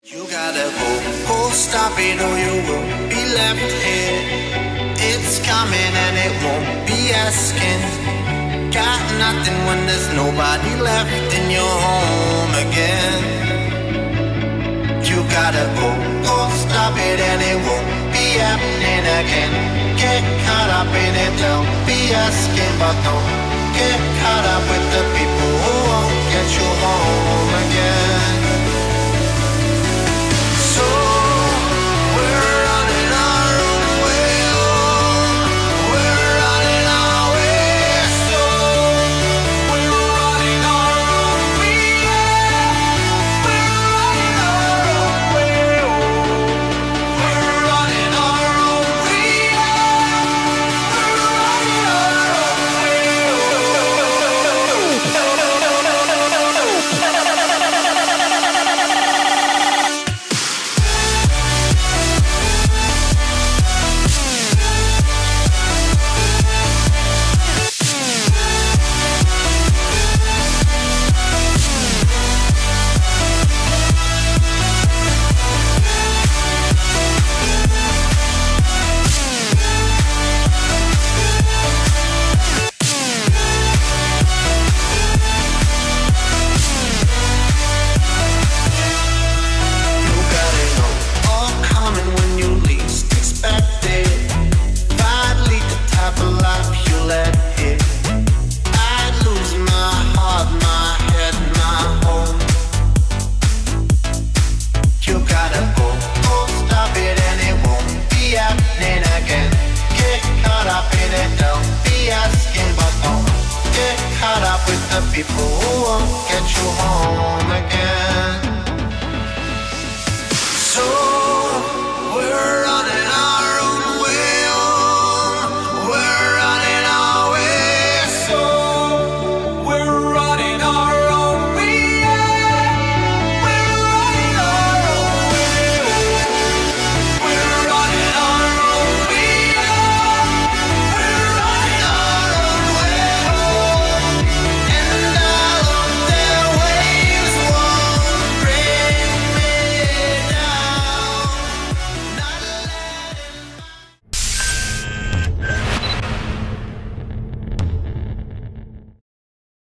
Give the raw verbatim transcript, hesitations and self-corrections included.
You gotta go, go stop it or you will be left here. It's coming and it won't be asking. Got nothing when there's nobody left in your home again. You gotta go, go stop it and it won't be happening again. Get caught up in it, don't be asking, but don't get caught up with the people who won't get you home again. So we're running our own way, oh, we're running our way. So we're running our own way, yeah. We're running our own way, oh, we're running our own way, yeah. We're running our own way, people who won't get you home again.